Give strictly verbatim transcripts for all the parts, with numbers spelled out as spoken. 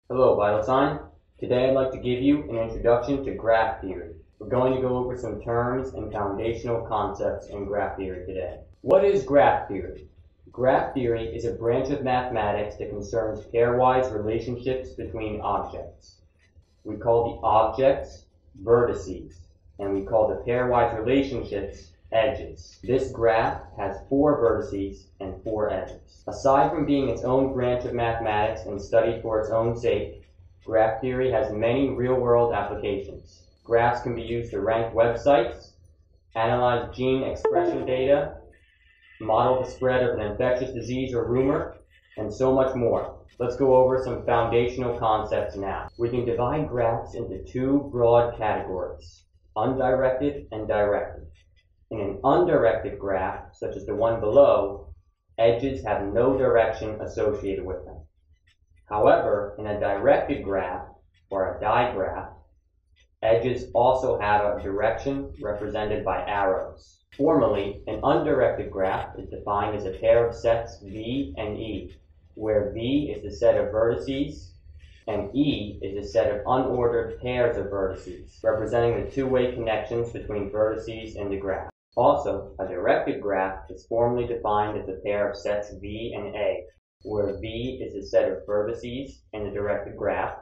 Hello, Vital Sign. Today I'd like to give you an introduction to graph theory. We're going to go over some terms and foundational concepts in graph theory today. What is graph theory? Graph theory is a branch of mathematics that concerns pairwise relationships between objects. We call the objects vertices, and we call the pairwise relationships edges. This graph has four vertices and four edges. Aside from being its own branch of mathematics and studied for its own sake, graph theory has many real-world applications. Graphs can be used to rank websites, analyze gene expression data, model the spread of an infectious disease or rumor, and so much more. Let's go over some foundational concepts now. We can divide graphs into two broad categories, undirected and directed. In an undirected graph, such as the one below, edges have no direction associated with them. However, in a directed graph, or a digraph, edges also have a direction represented by arrows. Formally, an undirected graph is defined as a pair of sets V and E, where V is the set of vertices and E is a set of unordered pairs of vertices, representing the two-way connections between vertices in the graph. Also, a directed graph is formally defined as a pair of sets V and A, where V is the set of vertices in the directed graph,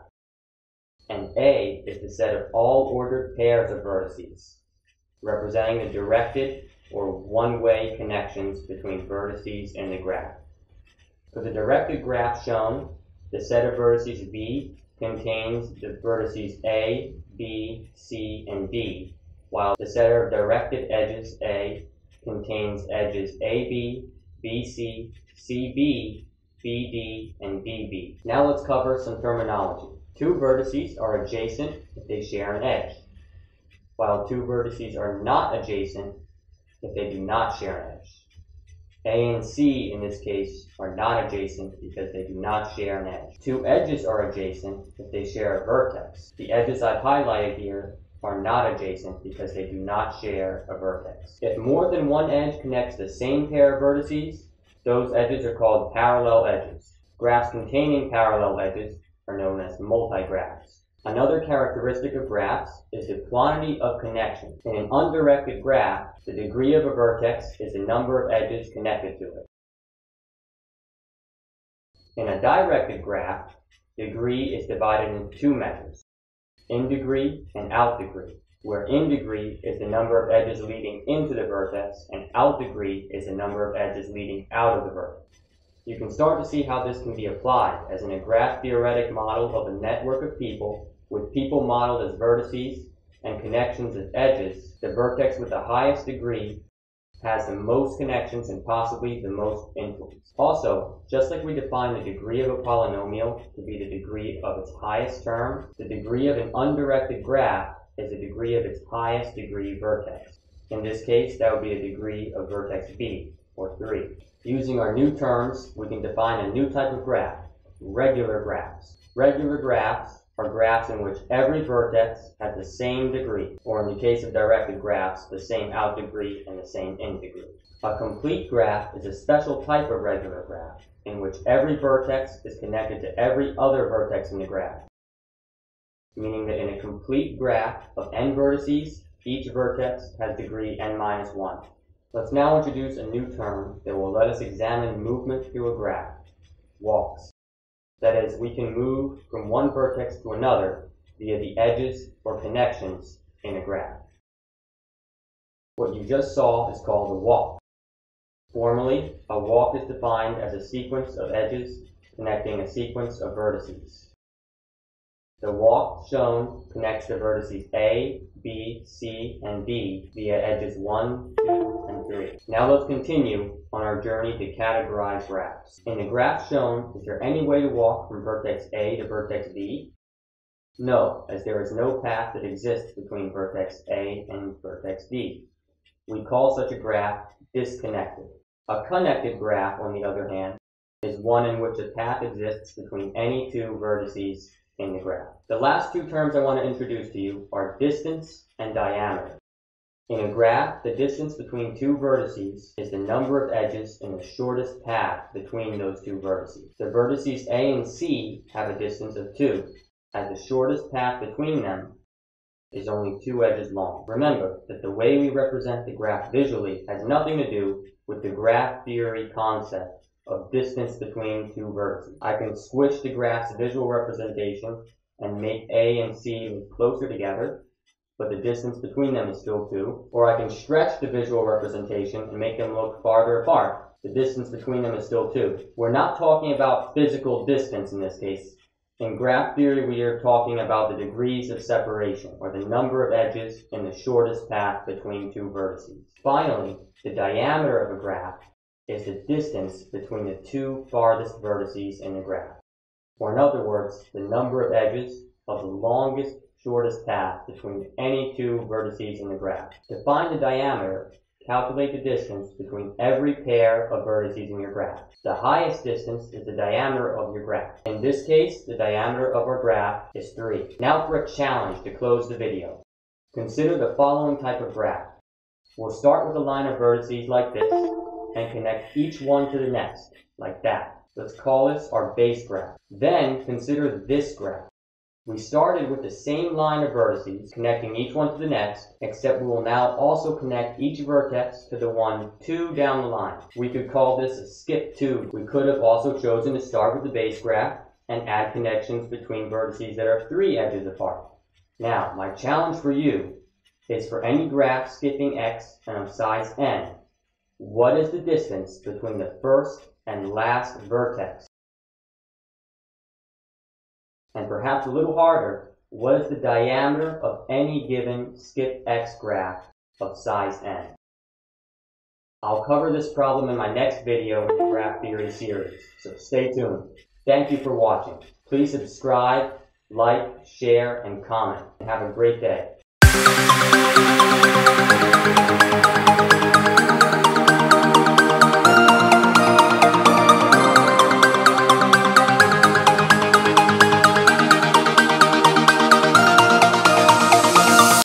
and A is the set of all ordered pairs of vertices, representing the directed or one-way connections between vertices in the graph. For the directed graph shown, the set of vertices V contains the vertices A, B, C, and D, while the set of directed edges A contains edges A B, B C, C B, B D, and D B. Now let's cover some terminology. Two vertices are adjacent if they share an edge, while two vertices are not adjacent if they do not share an edge. A and C in this case are not adjacent because they do not share an edge. Two edges are adjacent if they share a vertex. The edges I've highlighted here are not adjacent because they do not share a vertex. If more than one edge connects the same pair of vertices, those edges are called parallel edges. Graphs containing parallel edges are known as multigraphs. Another characteristic of graphs is the quantity of connection. In an undirected graph, the degree of a vertex is the number of edges connected to it. In a directed graph, degree is divided into two measures, in degree and out degree, where in degree is the number of edges leading into the vertex and out degree is the number of edges leading out of the vertex. You can start to see how this can be applied, as in a graph theoretic model of a network of people, with people modeled as vertices and connections as edges. The vertex with the highest degree has the most connections and possibly the most influence. Also, just like we define the degree of a polynomial to be the degree of its highest term, the degree of an undirected graph is the degree of its highest degree vertex. In this case, that would be a degree of vertex B, or three. Using our new terms, we can define a new type of graph, regular graphs. Regular graphs are graphs in which every vertex has the same degree, or in the case of directed graphs, the same out degree and the same in degree. A complete graph is a special type of regular graph, in which every vertex is connected to every other vertex in the graph, meaning that in a complete graph of n vertices, each vertex has degree n minus one. Let's now introduce a new term that will let us examine movement through a graph, walks. That is, we can move from one vertex to another via the edges or connections in a graph. What you just saw is called a walk. Formally, a walk is defined as a sequence of edges connecting a sequence of vertices. The walk shown connects the vertices A, B, C, and D via edges one, two, and three. Now let's continue on our journey to categorize graphs. In the graph shown, is there any way to walk from vertex A to vertex D? No, as there is no path that exists between vertex A and vertex D. We call such a graph disconnected. A connected graph, on the other hand, is one in which a path exists between any two vertices in the graph. The last two terms I want to introduce to you are distance and diameter. In a graph, the distance between two vertices is the number of edges in the shortest path between those two vertices. The vertices A and C have a distance of two, as the shortest path between them is only two edges long. Remember that the way we represent the graph visually has nothing to do with the graph theory concept of distance between two vertices. I can squish the graph's visual representation and make A and C move closer together, but the distance between them is still two. Or I can stretch the visual representation and make them look farther apart. The distance between them is still two. We're not talking about physical distance in this case. In graph theory, we are talking about the degrees of separation, or the number of edges in the shortest path between two vertices. Finally, the diameter of a graph is the distance between the two farthest vertices in the graph. Or in other words, the number of edges of the longest shortest path between any two vertices in the graph. To find the diameter, calculate the distance between every pair of vertices in your graph. The highest distance is the diameter of your graph. In this case, the diameter of our graph is three. Now for a challenge to close the video. Consider the following type of graph. We'll start with a line of vertices like this and connect each one to the next, like that. Let's call this our base graph. Then consider this graph. We started with the same line of vertices, connecting each one to the next, except we will now also connect each vertex to the one two down the line. We could call this a skip two. We could have also chosen to start with the base graph and add connections between vertices that are three edges apart. Now, my challenge for you is for any graph skipping x and of size n, what is the distance between the first and last vertex? And perhaps a little harder, what is the diameter of any given skip x graph of size n? I'll cover this problem in my next video in the graph theory series, so stay tuned. Thank you for watching. Please subscribe, like, share, and comment. Have a great day.